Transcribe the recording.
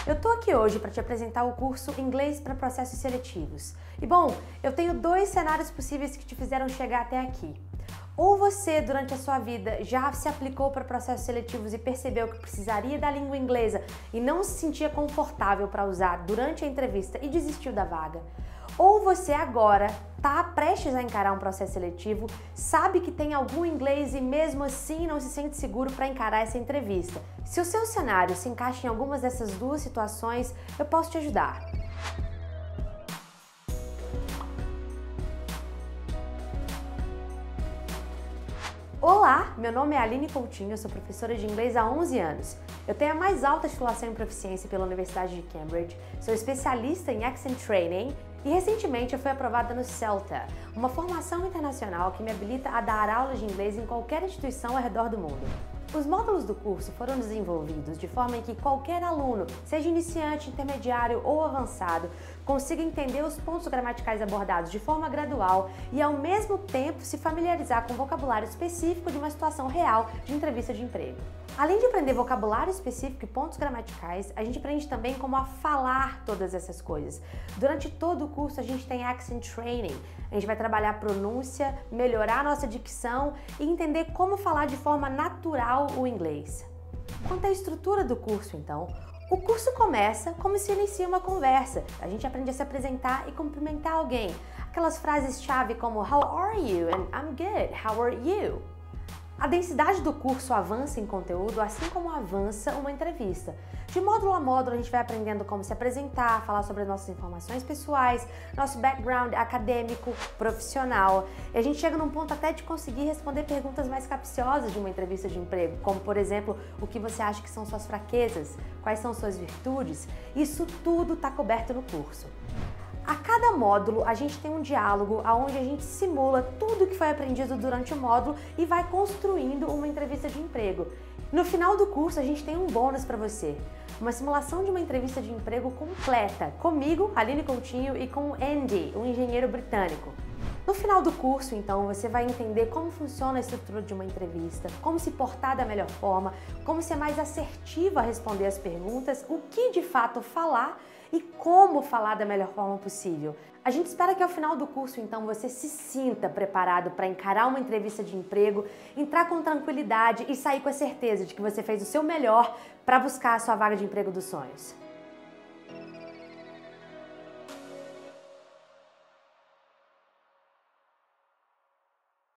Eu tô aqui hoje para te apresentar o curso Inglês para Processos Seletivos. E bom, eu tenho dois cenários possíveis que te fizeram chegar até aqui. Ou você, durante a sua vida, já se aplicou para processos seletivos e percebeu que precisaria da língua inglesa e não se sentia confortável para usar durante a entrevista e desistiu da vaga. Ou você agora está prestes a encarar um processo seletivo, sabe que tem algum inglês e mesmo assim não se sente seguro para encarar essa entrevista. Se o seu cenário se encaixa em algumas dessas duas situações, eu posso te ajudar. Olá, meu nome é Aline Coutinho, eu sou professora de inglês há 11 anos. Eu tenho a mais alta titulação em proficiência pela Universidade de Cambridge, sou especialista em Accent Training e recentemente eu fui aprovada no CELTA, uma formação internacional que me habilita a dar aulas de inglês em qualquer instituição ao redor do mundo. Os módulos do curso foram desenvolvidos de forma em que qualquer aluno, seja iniciante, intermediário ou avançado, consiga entender os pontos gramaticais abordados de forma gradual e, ao mesmo tempo, se familiarizar com o vocabulário específico de uma situação real de entrevista de emprego. Além de aprender vocabulário específico e pontos gramaticais, a gente aprende também como a falar todas essas coisas. Durante todo o curso a gente tem Accent Training. A gente vai trabalhar a pronúncia, melhorar a nossa dicção e entender como falar de forma natural o inglês. Quanto à estrutura do curso, então, o curso começa como se inicia uma conversa. A gente aprende a se apresentar e cumprimentar alguém. Aquelas frases-chave como How are you? And I'm good. How are you? A densidade do curso avança em conteúdo, assim como avança uma entrevista. De módulo a módulo, a gente vai aprendendo como se apresentar, falar sobre as nossas informações pessoais, nosso background acadêmico, profissional. E a gente chega num ponto até de conseguir responder perguntas mais capciosas de uma entrevista de emprego, como, por exemplo, o que você acha que são suas fraquezas, quais são suas virtudes. Isso tudo está coberto no curso. A cada módulo, a gente tem um diálogo onde a gente simula tudo que foi aprendido durante o módulo e vai construindo uma entrevista de emprego. No final do curso, a gente tem um bônus para você. Uma simulação de uma entrevista de emprego completa, comigo, Aline Coutinho, e com o Andy, um engenheiro britânico. No final do curso, então, você vai entender como funciona a estrutura de uma entrevista, como se portar da melhor forma, como ser mais assertivo a responder as perguntas, o que de fato falar e como falar da melhor forma possível. A gente espera que ao final do curso, então, você se sinta preparado para encarar uma entrevista de emprego, entrar com tranquilidade e sair com a certeza de que você fez o seu melhor para buscar a sua vaga de emprego dos sonhos.